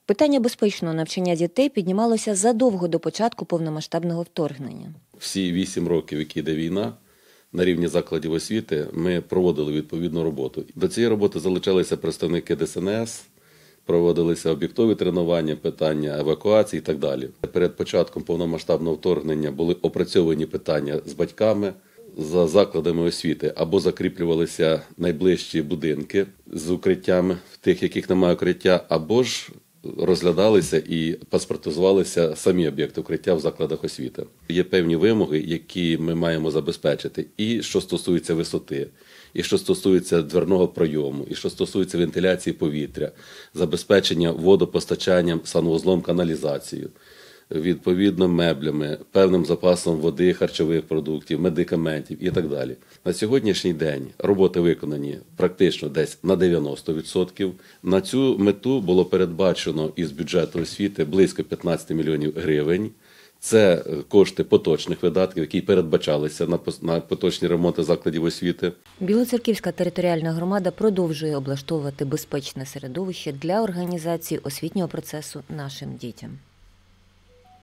Питання безпечного навчання дітей піднімалося задовго до початку повномасштабного вторгнення. Всі 8 років, які йде війна, на рівні закладів освіти ми проводили відповідну роботу. До цієї роботи залучалися представники ДСНС, проводилися об'єктові тренування, питання евакуації і так далі. Перед початком повномасштабного вторгнення були опрацьовані питання з батьками, за закладами освіти, або закріплювалися найближчі будинки з укриттями, в тих, яких немає укриття, або ж розглядалися і паспортизувалися самі об'єкти укриття в закладах освіти. Є певні вимоги, які ми маємо забезпечити, і що стосується висоти, і що стосується дверного пройому, і що стосується вентиляції повітря, забезпечення водопостачанням, санвузлом, каналізацією, відповідно меблями, певним запасом води, харчових продуктів, медикаментів і так далі. На сьогоднішній день роботи виконані практично десь на 90%. На цю мету було передбачено із бюджету освіти близько 15 мільйонів гривень. Це кошти поточних видатків, які передбачалися на поточні ремонти закладів освіти. Білоцерківська територіальна громада продовжує облаштовувати безпечне середовище для організації освітнього процесу нашим дітям.